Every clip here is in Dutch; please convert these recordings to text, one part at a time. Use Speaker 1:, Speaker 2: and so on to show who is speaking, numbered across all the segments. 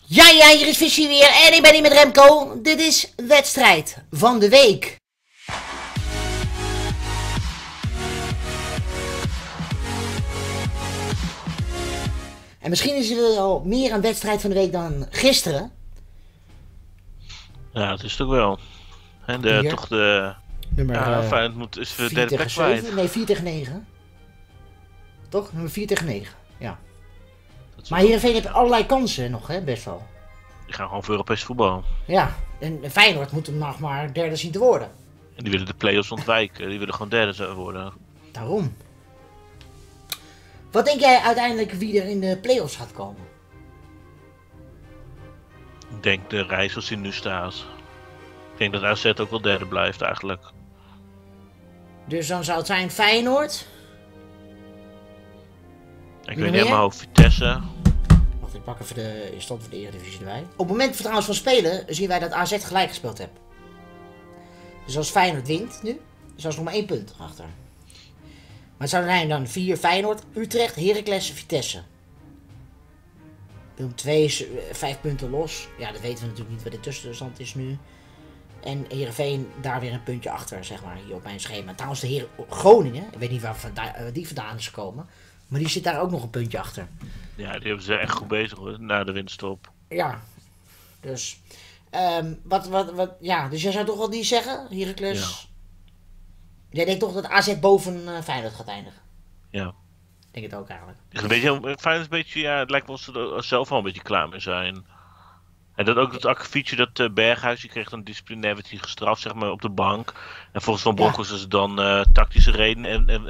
Speaker 1: Ja, hier is Vissie weer en ik ben hier met Remco. Dit is wedstrijd van de week. En misschien is het al meer een wedstrijd van de week dan gisteren.
Speaker 2: Ja, het is toch wel. En toch de...
Speaker 1: Nummer
Speaker 2: Feyenoord is de derde plek kwijt.
Speaker 1: Nee, 4 tegen 9. Toch? Nummer 4 tegen 9, ja. Maar Heerenveen heeft allerlei kansen nog, hè, best wel.
Speaker 2: Die gaan gewoon voor Europees voetbal.
Speaker 1: Ja, en Feyenoord moet hem nog maar derde zien te worden.
Speaker 2: En die willen de play-offs ontwijken. Die willen gewoon derde worden.
Speaker 1: Daarom. Wat denk jij uiteindelijk wie er in de play-offs gaat komen?
Speaker 2: Ik denk de reis zoals die nu staat. Ik denk dat AZ ook wel derde blijft eigenlijk.
Speaker 1: Dus dan zou het zijn Feyenoord.
Speaker 2: Ik weet niet helemaal Vitesse.
Speaker 1: Wacht, ik pak even de stand van de Eredivisie erbij. Op het moment trouwens van spelen zien wij dat AZ gelijk gespeeld heeft. Dus als Feyenoord wint nu, is er nog maar 1 punt achter. Maar het zou zijn dan 4 Feyenoord, Utrecht, Heracles, Vitesse. Willem 2 is 5 punten los. Ja, dat weten we natuurlijk niet wat de tussenstand is nu. En Heerenveen daar weer een puntje achter, zeg maar, hier op mijn schema. Trouwens, de Groningen, ik weet niet waar die vandaan is gekomen. Maar die zit daar ook nog een puntje achter.
Speaker 2: Ja, die hebben ze echt goed bezig hoor, na de winststop.
Speaker 1: Ja, dus... ja, dus jij zou toch wel die zeggen, Heracles? Ja. Jij denkt toch dat AZ boven Feyenoord gaat eindigen?
Speaker 2: Ja.
Speaker 1: Ik denk het ook eigenlijk.
Speaker 2: Weet je, Feyenoord is een beetje, ja, het lijkt wel alsof ze er zelf al een beetje klaar mee zijn. En dat ook het akkefietje dat Berghuis, die kreeg dan disciplinair, werd hij gestraft, zeg maar, op de bank. En volgens Van Bronckhorst is het dan tactische reden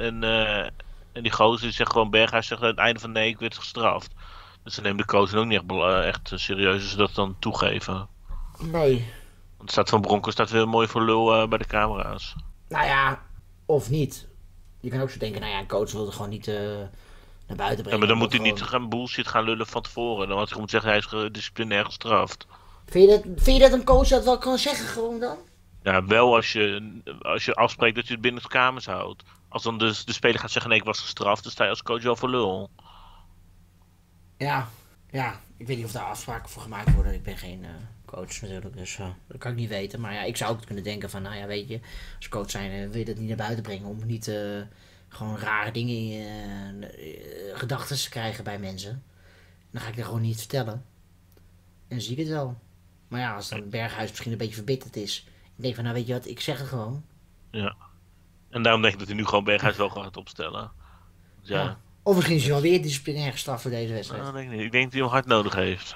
Speaker 2: en die gozer die zegt gewoon, Berghuis zegt aan het einde van nee, ik werd gestraft. Dus dan neemt de coach ook niet echt serieus als ze dat dan toegeven.
Speaker 1: Nee.
Speaker 2: Want staat Van Bronckhorst weer mooi voor lul bij de camera's.
Speaker 1: Nou ja, of niet. Je kan ook zo denken, nou ja, een coach wil er gewoon niet naar buiten brengen.
Speaker 2: Ja, maar dan moet hij niet gaan bullshit gaan lullen van tevoren. Dan had hij gewoon zeggen, hij is gedisciplinair gestraft.
Speaker 1: Vind je dat een coach dat wel kan zeggen gewoon dan?
Speaker 2: Ja, wel als je afspreekt dat je het binnen de kamers houdt. Als dan de speler gaat zeggen, nee, ik was gestraft, dan sta je als coach wel voor lul.
Speaker 1: Ja, ik weet niet of daar afspraken voor gemaakt worden. Ik ben geen coach natuurlijk, dus dat kan ik niet weten. Maar ja, ik zou ook kunnen denken van, nou ja, weet je, als coach zijn wil je dat niet naar buiten brengen om niet gewoon rare dingen in gedachten te krijgen bij mensen. Dan ga ik er gewoon niet vertellen. En dan zie ik het wel. Maar ja, als dan Berghuis misschien een beetje verbitterd is. Ik denk van, nou weet je wat, ik zeg het gewoon.
Speaker 2: Ja. En daarom denk ik dat hij nu gewoon Berghuis wel gaat opstellen. Dus ja.
Speaker 1: Of misschien is hij wel weer disciplinair gestraft voor deze wedstrijd.
Speaker 2: Nou, denk ik niet. Ik denk dat hij hem hard nodig heeft.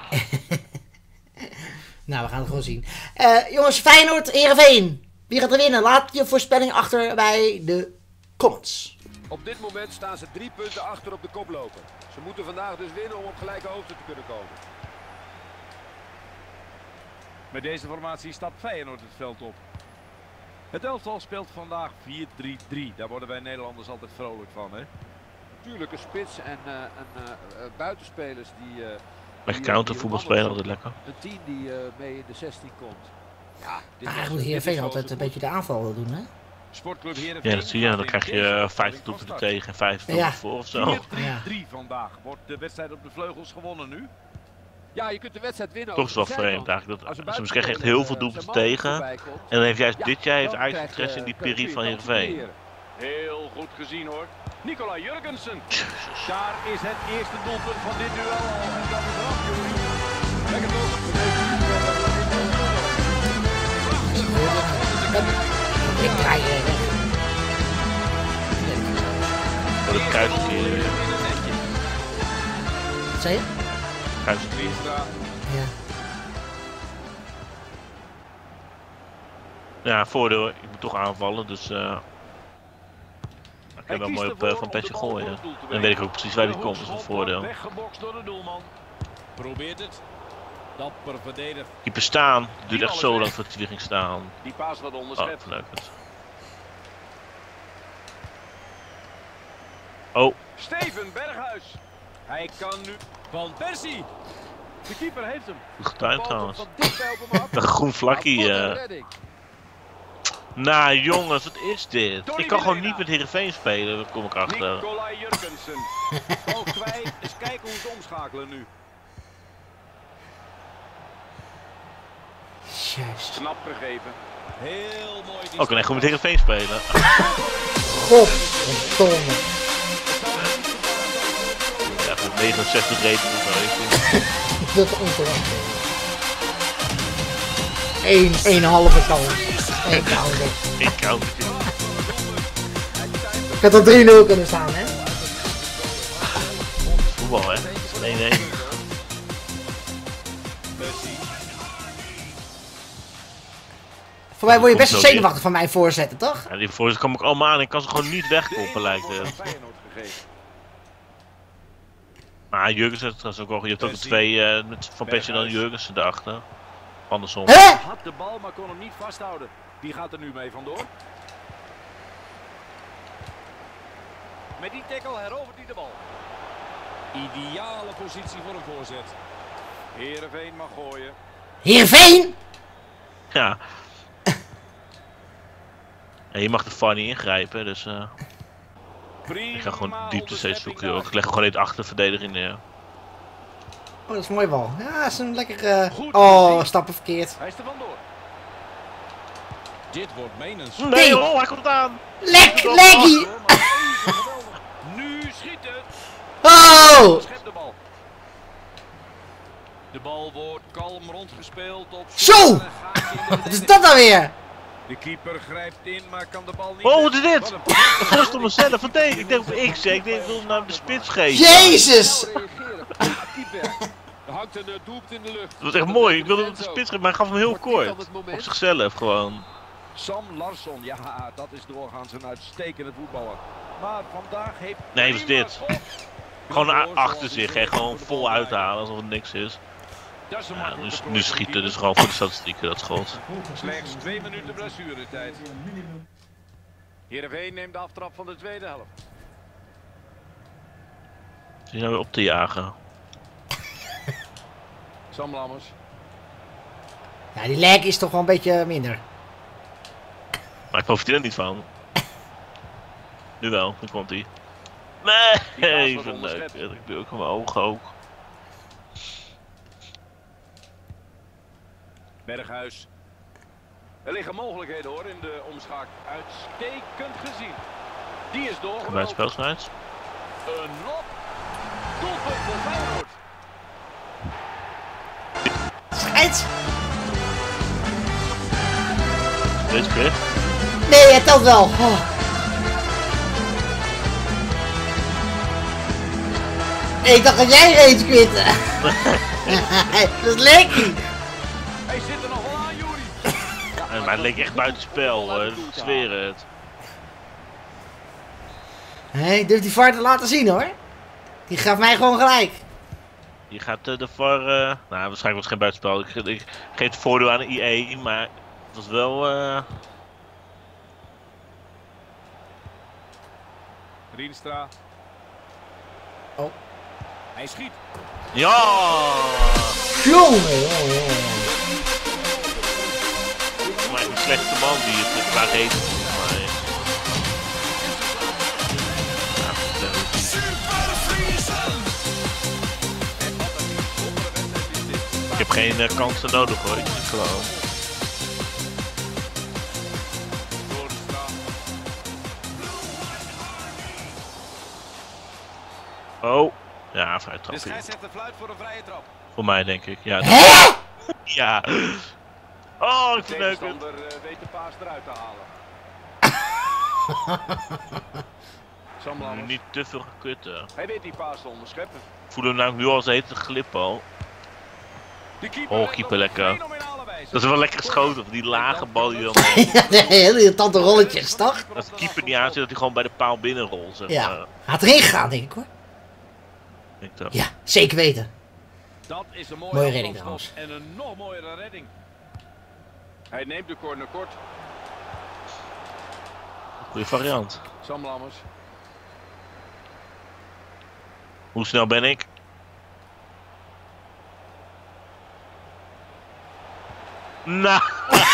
Speaker 1: Nou, we gaan het gewoon zien. Jongens, Feyenoord, Heerenveen. Wie gaat er winnen? Laat je voorspelling achter bij de comments.
Speaker 3: Op dit moment staan ze 3 punten achter op de koploper. Ze moeten vandaag dus winnen om op gelijke hoogte te kunnen komen.
Speaker 4: Met deze formatie stapt Feyenoord het veld op. Het elftal speelt vandaag 4-3-3. Daar worden wij Nederlanders altijd vrolijk van, hè?
Speaker 3: Natuurlijke spits en buitenspelers die...
Speaker 2: Echt countervoetbal spelen altijd lekker.
Speaker 3: Een team die mee in de 16 komt. Ja,
Speaker 1: eigenlijk moet Heerenveen altijd een beetje de aanval doen, hè?
Speaker 4: Sportclub Heerenveen.
Speaker 2: Ja, dat zie je. Dan krijg je 50 doelpunten tegen en 50 voor of zo.
Speaker 4: 4-3-3 vandaag. Wordt de wedstrijd op de vleugels gewonnen nu?
Speaker 3: Ja, je kunt de wedstrijd winnen.
Speaker 2: Toch is het wel vreemd eigenlijk. Dat, ze krijgen echt heel veel doelpunten tegen. En dan heeft juist dit jaar heeft Ajax interesse in die periode van Heerenveen.
Speaker 4: Heel goed gezien hoor. Nicola Jurgensen. Daar is het eerste doelpunt van dit duel al. En dat is eraf, Jury. Lekker toch?
Speaker 1: Ik draai je weg.
Speaker 2: Voor het kruisverkeer.
Speaker 1: Wat zei je?
Speaker 2: Kruisverkeer.
Speaker 1: Ja.
Speaker 2: Ja, voordeel. Ik moet toch aanvallen, dus... ik kan wel mooi op Van Persie gooien. Dan weet ik ook precies waar die komt, dat is een voordeel.
Speaker 4: Weggebokst door de doelman. Probeert het. Dapper verdedigd.
Speaker 2: Keeper staan. Het duurt echt zo lang voordat hij weer ging staan.
Speaker 4: Die paas wat
Speaker 2: Oh,
Speaker 4: onderschept.
Speaker 2: leuk het. Oh.
Speaker 4: Steven Berghuis. Hij kan nu Van Persie. De keeper heeft hem.
Speaker 2: Goed getuind trouwens.
Speaker 3: Van dichtbij op hem af.
Speaker 2: Een groen vlakkie.
Speaker 3: Wat een redding.
Speaker 2: Nou jongens, wat is dit? Ik kan gewoon niet met Heerenveen spelen, daar kom ik achter.
Speaker 4: Nicola Jurgensen. Ook kwijt. Eens kijken hoe ze omschakelen nu.
Speaker 1: Juist.
Speaker 3: Knap gegeven.
Speaker 4: Heel mooi.
Speaker 2: Oh, ik kan echt goed met Heerenveen spelen.
Speaker 1: Godverdomme.
Speaker 2: Ja, met 69 rating of zo.
Speaker 1: Dat is onterecht. 1,5 kans. 1 kans.
Speaker 2: Ik kan het.
Speaker 1: Het had 3-0 kunnen staan, hè?
Speaker 2: Voetbal, hè? 1-1.
Speaker 1: Voor mij word je best
Speaker 2: Komt
Speaker 1: wel
Speaker 2: zo
Speaker 1: zenuwachtig van mijn voorzetten, toch?
Speaker 2: Ja, die voorzet kwam ik allemaal aan en ik kan ze gewoon niet wegkoppen, lijkt het.
Speaker 3: Feyenoord gegeven.
Speaker 2: Maar Jurgensen is trouwens ook wel. Je hebt ook de twee van Persie en Jurgensen erachter. Andersom.
Speaker 1: Hè?
Speaker 3: Had de bal, maar kon hem niet vasthouden. Die gaat er nu mee vandoor. Met die tackle herovert hij de bal.
Speaker 4: Ideale positie voor een voorzet.
Speaker 3: Heerenveen mag gooien.
Speaker 1: Heerenveen?
Speaker 2: Ja. En je mag de VAR niet ingrijpen, dus
Speaker 3: Prima
Speaker 2: ik ga gewoon diepte steeds
Speaker 3: onderschepping
Speaker 2: zoeken. Joh.
Speaker 3: daar.
Speaker 2: Ik leg gewoon even achter de verdediging neer.
Speaker 1: Oh, dat is een mooi bal. Ja, dat is een lekker... Oh, stappen verkeerd.
Speaker 3: Hij is er vandoor.
Speaker 4: Dit wordt menens.
Speaker 2: Nee, oh, hij komt aan!
Speaker 1: Lekkie!
Speaker 3: Nu schiet het.
Speaker 1: Oh!
Speaker 3: Schep de bal.
Speaker 4: De bal wordt kalm rondgespeeld op...
Speaker 1: Zo! Wat is dat nou weer?
Speaker 3: De keeper grijpt in, maar kan de bal niet...
Speaker 2: Oh, wat is dit?
Speaker 3: Wat een
Speaker 2: Dat volgt om mezelf. Wat deed ik? Ik denk op X, hè. Ik denk ik wil hem naar de spits geven.
Speaker 1: Jezus!
Speaker 3: Snel reageren. Ja, keeper. Er hangt een doelpunt in de lucht.
Speaker 2: Dat was echt mooi. Ik wilde hem op de spits geven, maar hij gaf hem heel kort. Op zichzelf gewoon.
Speaker 3: Sam Larsson, ja, dat is doorgaans een uitstekende voetballer. Maar vandaag heeft...
Speaker 2: Nee, wat is dit? Gewoon achter zich, hè. Gewoon vol uithalen alsof het niks is. Ja, nu schieten, dus gewoon voor de statistieken dat schot.
Speaker 3: Slechts 2 minuten blessuretijd. Heerenveen neemt de aftrap van de tweede helft.
Speaker 2: Ze zijn nou weer op te jagen.
Speaker 3: Sam Lammers.
Speaker 1: Ja, die lag is toch wel een beetje minder.
Speaker 2: Maar ik profiteer er niet van. Nu wel, nu komt hij. Nee, wat leuk. Ik doe ook mijn ogen ook.
Speaker 3: Berghuis. Er liggen mogelijkheden hoor in de omschaak. Uitstekend gezien. Die is doorgebroken.
Speaker 2: Bij het spelsnijd.
Speaker 3: Een nog. Doelpunt voor Feyenoord.
Speaker 1: Scheids!
Speaker 2: Deze keer.
Speaker 1: Nee, het telt wel. Oh. Ik dacht dat jij reeds quitten. Dat is lekker.
Speaker 3: Hij zit er nog wel aan, Juri.
Speaker 2: Maar het leek echt buitenspel hoor, ik zweer het.
Speaker 1: Ik durf die VAR te laten zien hoor. Die gaf mij gewoon gelijk.
Speaker 2: Je gaat de VAR, nou waarschijnlijk was het geen buitenspel. Ik geef het voordeel aan de IE, maar het was wel...
Speaker 3: Rienstra.
Speaker 1: Oh.
Speaker 3: Hij schiet.
Speaker 2: Ja!
Speaker 1: Jongen, jongen.
Speaker 2: Maar een slechte man die het laat eten volgens mij. Ja, ik heb geen kansen nodig hoor, ik zit gewoon. Oh, ja, vrij
Speaker 3: De
Speaker 2: trap.
Speaker 3: scheidsrechter fluit voor een vrije trap.
Speaker 2: Voor mij denk ik, ja.
Speaker 1: Hè?
Speaker 2: Ja. Oh, ik
Speaker 3: De
Speaker 2: verneuk het.
Speaker 3: tegenstander weet de paas eruit te halen. Sam
Speaker 2: Nu
Speaker 3: Lammers.
Speaker 2: niet te veel gekutten.
Speaker 3: Hij weet die paas te onderscheppen.
Speaker 2: Ik voel hem namelijk nu al eens hete glip al.
Speaker 3: De keeper
Speaker 2: Oh,
Speaker 3: let
Speaker 2: keeper
Speaker 3: op
Speaker 2: lekker.
Speaker 3: fenomenale wijze.
Speaker 2: Dat is wel lekker geschoten, die lage bal die dan...
Speaker 1: Hele irritante rolletjes, toch?
Speaker 2: Als de keeper niet aanzet, dat hij gewoon bij de paal binnenrolt, zeg
Speaker 1: Ja.
Speaker 2: maar.
Speaker 1: Hij had erin gegaan, denk ik hoor.
Speaker 2: Ik dacht.
Speaker 1: Ja, zeker weten.
Speaker 3: Dat is een
Speaker 1: Mooie
Speaker 3: mooie
Speaker 1: redding
Speaker 3: afstandsschot en een nog mooiere redding. Hij neemt de corner kort.
Speaker 2: Goeie variant.
Speaker 3: Sam Lammers.
Speaker 2: Hoe snel ben ik? Nou,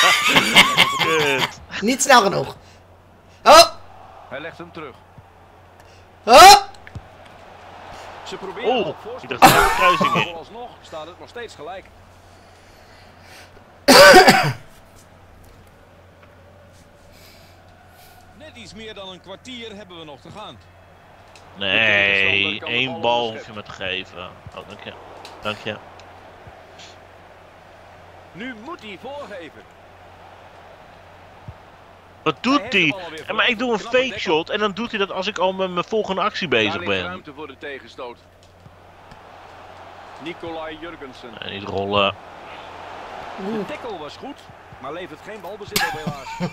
Speaker 2: kut.
Speaker 1: Niet snel genoeg. Oh!
Speaker 3: Hij legt hem terug.
Speaker 1: Oh!
Speaker 3: Ze proberen
Speaker 2: Oh,
Speaker 3: op voorsprong.
Speaker 2: ik dacht dat er een kruising in.
Speaker 3: Vooralsnog staat het nog steeds gelijk.
Speaker 4: Net iets meer dan een kwartier hebben we nog te gaan.
Speaker 2: Nee, 1 bal hoef je me te geven. Oh, dank je. Dank je.
Speaker 3: Nu moet hij voorgeven.
Speaker 2: Wat doet hij? Maar ik doe een fake shot en dan doet hij dat als ik al met mijn volgende actie
Speaker 3: Daar
Speaker 2: bezig
Speaker 3: ligt
Speaker 2: ben.
Speaker 3: ruimte voor de tegenstoot. Nicolai Jurgensen.
Speaker 2: En niet rollen.
Speaker 3: De tackle was goed, maar levert geen balbezit op helaas.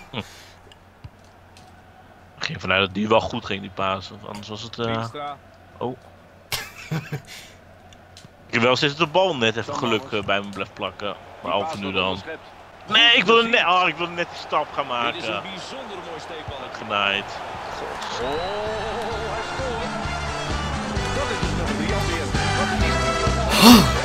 Speaker 2: Ik ging vanuit dat die wel goed ging, die paas. Of anders was het...
Speaker 3: Rienstra.
Speaker 2: Oh. Ik heb wel steeds de bal net even geluk bij me blijft plakken. Maar
Speaker 3: Die
Speaker 2: af
Speaker 3: paas
Speaker 2: en nu
Speaker 3: wordt
Speaker 2: dan.
Speaker 3: onderschept.
Speaker 2: Nee, ik wilde net, oh, ik wilde net die stap gaan
Speaker 4: Dit is een
Speaker 2: maken.
Speaker 4: bijzonder mooi steekbal.
Speaker 2: Genaaid.
Speaker 3: Oh, hij scoort. Dat is dus nog 3 alweer. Wat is dit?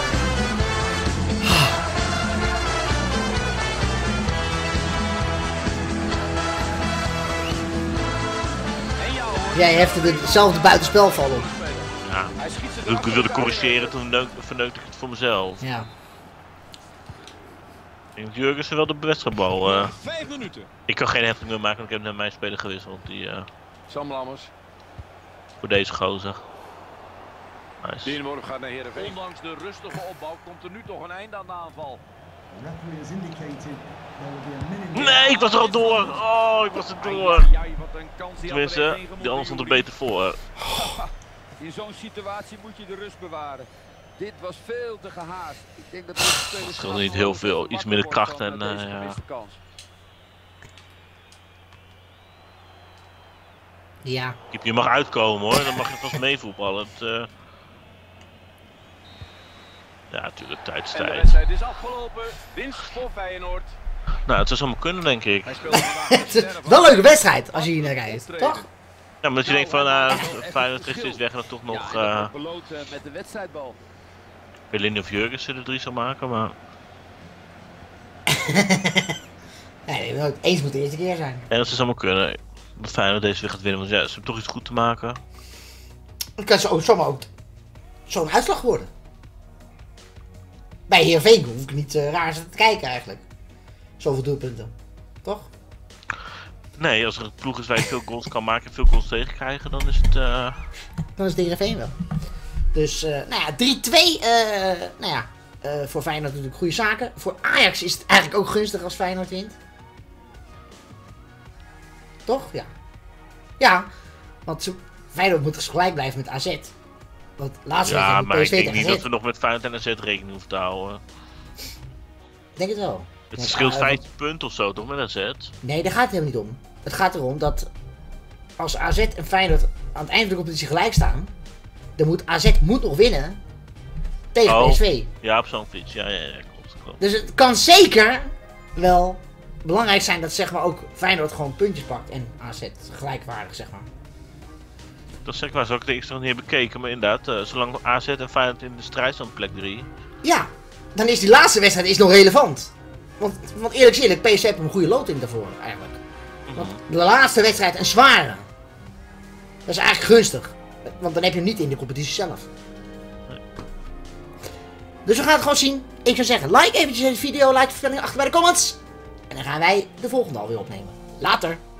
Speaker 3: En ja hoor.
Speaker 1: Jij heeft hetzelfde buitenspelval op.
Speaker 2: Ja.
Speaker 3: Hij schiet ze
Speaker 2: Toen ik wilde corrigeren, toen verneukte ik het voor mezelf.
Speaker 1: Ja.
Speaker 2: Ik denk Jurgensen wel de wedstrijdbal.
Speaker 4: 5 minuten.
Speaker 2: Ik kan geen hefting meer maken, want ik heb net mijn speler gewisseld. Die,
Speaker 3: Sam Lammers.
Speaker 2: voor deze gozer.
Speaker 3: De
Speaker 2: Nice.
Speaker 3: inworp gaat naar Heerenveen. Ondanks de rustige opbouw komt er nu toch een einde aan de aanval.
Speaker 5: The referee has indicated there will be a minute.
Speaker 2: Nee, ik was er al door. Oh, ik was er door.
Speaker 3: Ai, ai, wat een kans die
Speaker 2: Tenminste,
Speaker 3: had er één
Speaker 2: die anders stond er beter voor.
Speaker 6: In zo'n situatie moet je de rust bewaren. Dit was veel te gehaast. Ik denk dat deze spelers
Speaker 2: Het scheelt niet heel veel. Iets minder kracht en ja.
Speaker 1: Ja.
Speaker 2: Je mag uitkomen hoor, dan mag je vast meevoetballen. Ja, natuurlijk, tijd is
Speaker 3: En de
Speaker 2: tijd.
Speaker 3: wedstrijd is afgelopen. Winst voor Feyenoord.
Speaker 2: Nou, het zou zomaar kunnen, denk ik.
Speaker 3: Hij speelt vandaag met
Speaker 1: Het
Speaker 3: sterren
Speaker 1: is
Speaker 3: van-
Speaker 1: wel een leuke wedstrijd als je hier naar kijkt, toch?
Speaker 2: Ja, maar als je denkt van, Feyenoord is steeds weg en dan toch nog
Speaker 6: beloond met de wedstrijdbal.
Speaker 2: Bellini of Jurgensen de 3 zou maken, maar...
Speaker 1: Nee, het eens moet de eerste keer zijn.
Speaker 2: En dat zou zomaar kunnen. Dat Feyenoord deze weer gaat winnen, want ja, ze hebben toch iets goed te maken.
Speaker 1: Het kan zomaar ook zo'n uitslag worden. Bij Heerenveen hoef ik niet raar te kijken eigenlijk. Zoveel doelpunten. Toch?
Speaker 2: Nee, als er een ploeg is waar je veel goals kan maken en veel goals tegen krijgen, dan is het...
Speaker 1: Dan is het Heerenveen wel. Dus, nou ja, 3-2. Nou ja, voor Feyenoord natuurlijk goede zaken. Voor Ajax is het eigenlijk ook gunstig als Feyenoord wint. Toch? Ja. Ja, want Feyenoord moet dus gelijk blijven met AZ. Want laatst
Speaker 2: Ja,
Speaker 1: week
Speaker 2: maar ik
Speaker 1: PSV
Speaker 2: denk
Speaker 1: tegen
Speaker 2: niet
Speaker 1: AZ.
Speaker 2: dat we nog met Feyenoord en AZ rekening hoeven te houden.
Speaker 1: Ik denk het wel.
Speaker 2: Het
Speaker 1: Want,
Speaker 2: scheelt
Speaker 1: want-
Speaker 2: 15 punten of zo, toch, met AZ?
Speaker 1: Nee, daar gaat het helemaal niet om. Het gaat erom dat als AZ en Feyenoord aan het eind van de competitie gelijk staan, dan moet AZ nog winnen tegen
Speaker 2: Oh.
Speaker 1: PSV.
Speaker 2: Ja, op zo'n fiets. Ja, klopt.
Speaker 1: Dus het kan zeker wel belangrijk zijn dat zeg maar ook Feyenoord gewoon puntjes pakt en AZ gelijkwaardig zeg maar.
Speaker 2: Dat zeg ik waar, zo ik de eerste nog niet heb bekeken, maar inderdaad, zolang AZ en Feyenoord in de strijd staan op plek 3.
Speaker 1: Ja, dan is die laatste wedstrijd is nog relevant. Want eerlijk is eerlijk, PSV heeft een goede loting daarvoor eigenlijk. Want de laatste wedstrijd een zware. Dat is eigenlijk gunstig. Want dan heb je hem niet in de competitie zelf. Dus we gaan het gewoon zien. Ik zou zeggen, like eventjes deze video, like de vermelding achter bij de comments. En dan gaan wij de volgende alweer opnemen. Later!